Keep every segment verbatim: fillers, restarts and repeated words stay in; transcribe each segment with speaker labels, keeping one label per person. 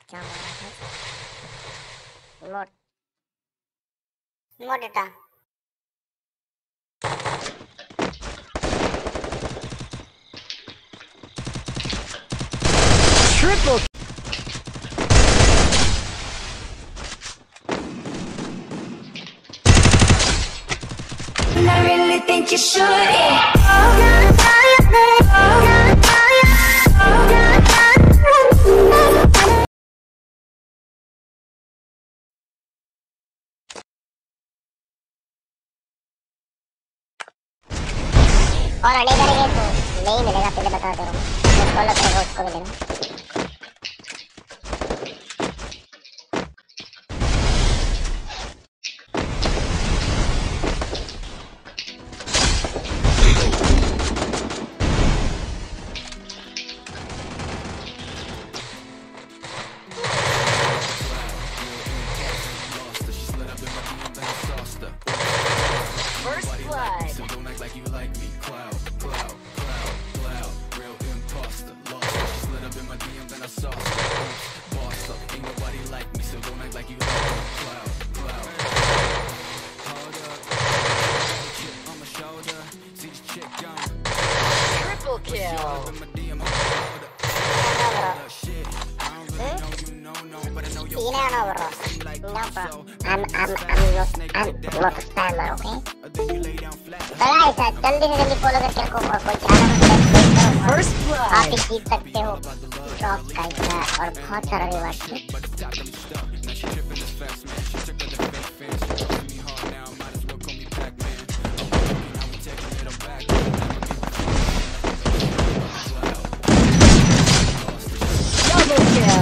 Speaker 1: क्या मारा है? Emote. Emote এটা।
Speaker 2: Triple.
Speaker 3: I really think you should.
Speaker 1: और अड़े करेंगे तो नहीं मिलेगा, पहले बता दे रहा हूँ। जो फॉलो करेगा उसको मिलेगा।
Speaker 3: First blood. Triple kill.
Speaker 1: तीन है ना bro. No bro. I'm I'm I'm not I'm not a spammer, okay? तो guys जल्दी से जल्दी फॉलो करके रखो और कोई ज़्यादा मतलब
Speaker 3: First blood.
Speaker 1: आप ही जीत सकते हो ड्रॉप गाइस और बहुत सारा रिवार्ड है।
Speaker 3: Double kill.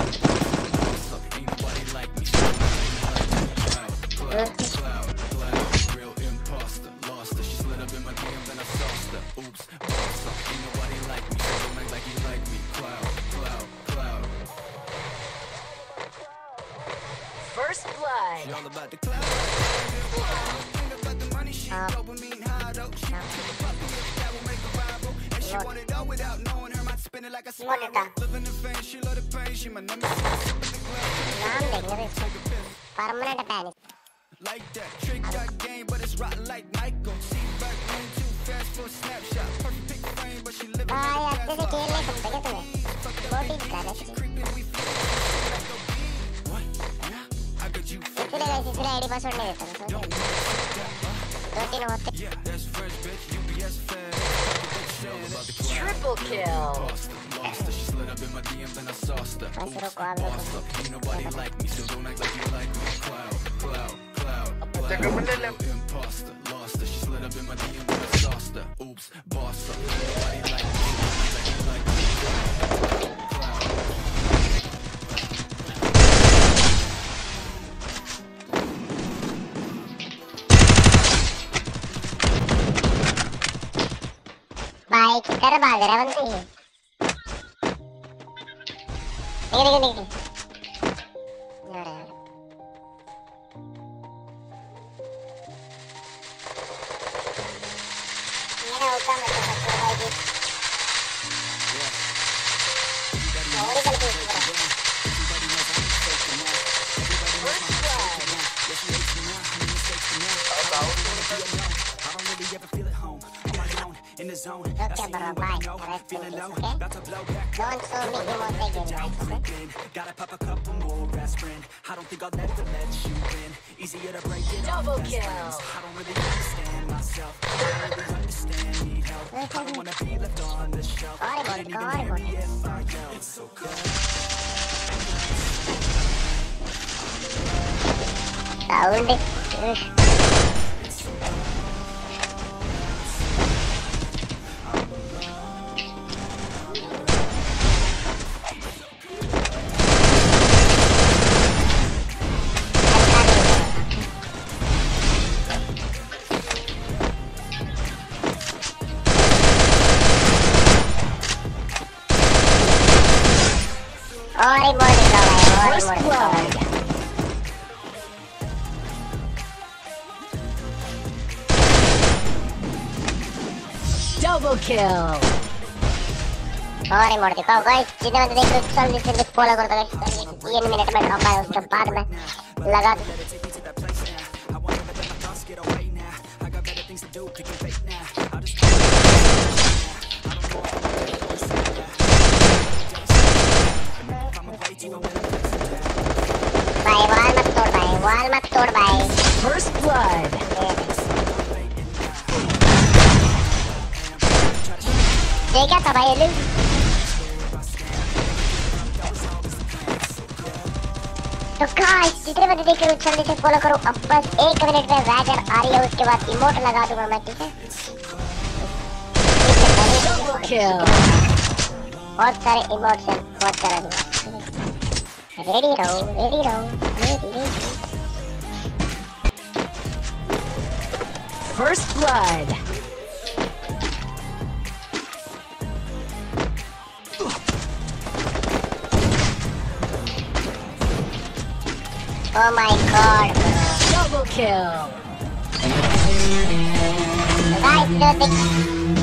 Speaker 3: First blood.
Speaker 1: Permanent panic
Speaker 4: Like that trick got game, but it's rotten like Michael. See back lane too fast for a snapshot. Perfect pick frame, but she living
Speaker 1: भाई
Speaker 4: in
Speaker 1: अच्छे से खेल नहीं सकते क्या तुम्हें? बहुत ही ज़्यादा
Speaker 4: I got you.
Speaker 1: इसलिए गाइस इसलिए आईडी पासवर्ड नहीं देता मैं दो तीन होते
Speaker 4: Yeah, that's fresh, bitch. U P S fast.
Speaker 3: Triple kill.
Speaker 4: She slid up in my D Ms and I sauced her.
Speaker 1: बस रुको आप लोग
Speaker 4: Ain't nobody like me, so don't act like you like me. Cloud, cloud, cloud. Imposter, lost her. She slid up in my D Ms and I sauced her. Oops, boss up. Ain't nobody like me, so don't act like you like me. Cloud,
Speaker 1: भाई किधर भाग रहा है बंदा ये? देख देख देख यार यार मेरा होता मैं तो सकता भाई जी और ही गलती हो रहा
Speaker 4: in the zone.
Speaker 1: okay bro bye rest in peace okay don't show me emote again guys okay
Speaker 4: Gotta pop a couple more aspirin. I don't think I'll never let you in. Easier to break it off
Speaker 3: Double
Speaker 4: best
Speaker 3: kill.
Speaker 4: friends. I don't really understand myself. I don't really understand, need help. I don't wanna be left on the shelf.
Speaker 1: और
Speaker 4: You
Speaker 1: बोल
Speaker 4: didn't even
Speaker 1: और
Speaker 4: hear
Speaker 1: बोल
Speaker 4: me if I yell. It's so cold.
Speaker 1: sound और ही बोल निकला भाई और ही बोल निकला
Speaker 3: Double kill.
Speaker 1: और इमोट दिखाओ गाइस, जितने बंदे देख रहे हो जल्दी से फॉलो कर दो गाइस। तीन मिनट में ड्रॉप आए उसके बाद में लगा भाई वाल मत तोड़ भाई, वाल मत तोड़ भाई।
Speaker 3: First blood.
Speaker 1: ये क्या था भाई? एलिन तो गाइस जितने बंदे देख रहे हो जल्दी से फॉलो करो। अब बस एक मिनट में राइटर आ रही है, उसके बाद इमोट लगा दूंगा मैं, ठीक है?
Speaker 3: Kill.
Speaker 1: बहुत सारे इमोट्स हैं, बहुत सारे इमोट्स। रेडी रहो, रेडी रहो, ready ready.
Speaker 3: First blood.
Speaker 1: Oh my god.
Speaker 3: Double kill.
Speaker 1: Guys, do the